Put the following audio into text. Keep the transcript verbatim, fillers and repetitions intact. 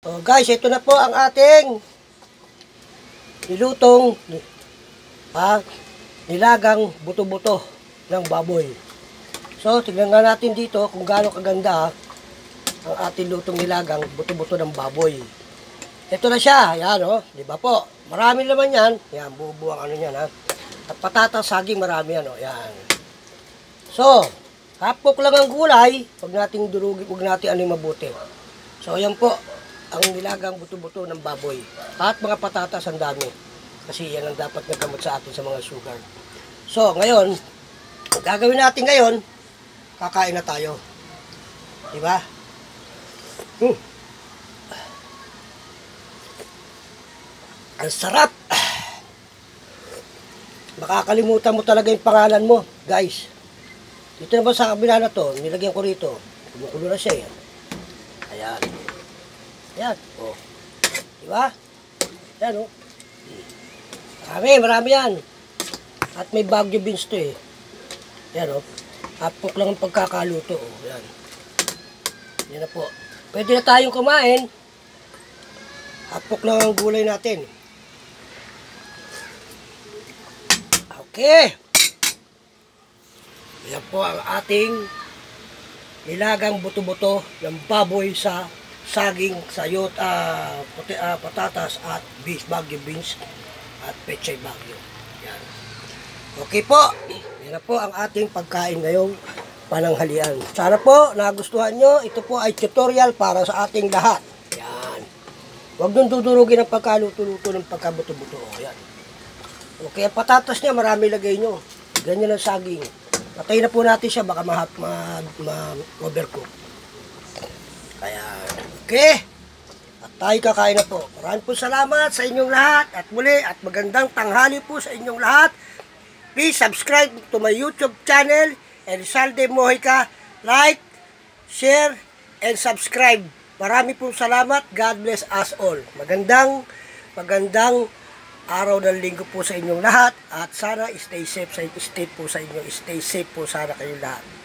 Oh, guys, ito na po ang ating nilutong ah, nilagang buto-buto ng baboy. So, tignan nga natin dito kung gaano kaganda ang ating lutong nilagang buto-buto ng baboy. Ito na siya, yan o, oh, di ba po? Marami naman yan, yan, buo-buo ang ano yan ha. At patatas, saging, marami yan o, oh, yan. So, hapok lang ang gulay, huwag nating durugin, huwag natin ano yung mabuti. So, yan po, ang nilagang buto-buto ng baboy. At mga patatas, ang dami. Kasi yan ang dapat nagamot sa atin sa mga sugar. So, ngayon, ang gagawin natin ngayon, kakain na tayo. Diba? Hmm. Ang sarap! Makakalimutan mo talaga yung pangalan mo, guys. Dito naman sa kabila na to, nilagyan ko rito. Kumukulo na siya yan. Ayan. Ayan. O. Diba? Ayan o. Marami, marami yan. At may Baguio beans to eh. Ayan o. Hapok lang ang pagkakaluto. O. Ayan. Yan na po. Pwede na tayong kumain. Hapok lang ang gulay natin. Okay. Yan po ang ating nilagang buto-buto ng baboy sa saging, sayot, uh, puti, uh, patatas at beef, Baguio beans at pechay Baguio. Yan. Okay po. Yan na po ang ating pagkain ngayong pananghalian. Sana po nagustuhan nyo. Ito po ay tutorial para sa ating lahat. Yan. Huwag nung dudurugin ang pagkaluto-luto ng pagkabuto-buto. Yan. Okay, ang patatas niya marami lagay nyo. Ganyan ang saging. Patay na po natin siya, baka ma-overcook. Kaya, okay. At tayo kakain na po. Maraming po salamat sa inyong lahat. At muli, at magandang tanghali po sa inyong lahat. Please subscribe to my YouTube channel, Elizalde Mojica. Like, share, and subscribe. Marami po salamat. God bless us all. Magandang, magandang araw ng linggo po sa inyong lahat. At sana stay safe, stay po sa inyo. Stay safe po sana kayong lahat.